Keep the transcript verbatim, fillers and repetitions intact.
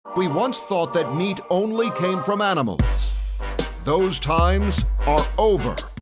We once thought that meat only came from animals. Those times are over.